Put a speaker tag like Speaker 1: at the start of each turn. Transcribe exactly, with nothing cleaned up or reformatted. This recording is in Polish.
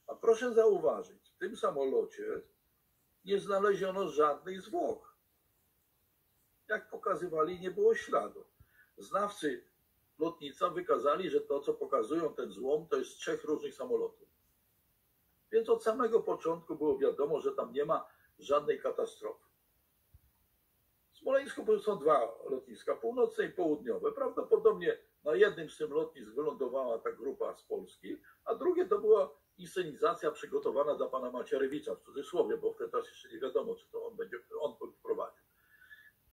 Speaker 1: A proszę zauważyć, w tym samolocie nie znaleziono żadnych zwłok. Jak pokazywali, nie było śladu. Znawcy lotnictwa wykazali, że to, co pokazują ten złom, to jest z trzech różnych samolotów. Więc od samego początku było wiadomo, że tam nie ma żadnej katastrofy. W Smoleńsku są dwa lotniska, północne i południowe. Prawdopodobnie na jednym z tych lotnisk wylądowała ta grupa z Polski, a drugie to była inscenizacja przygotowana dla pana Macierewicza, w cudzysłowie, bo wtedy jeszcze nie wiadomo, czy to on będzie, on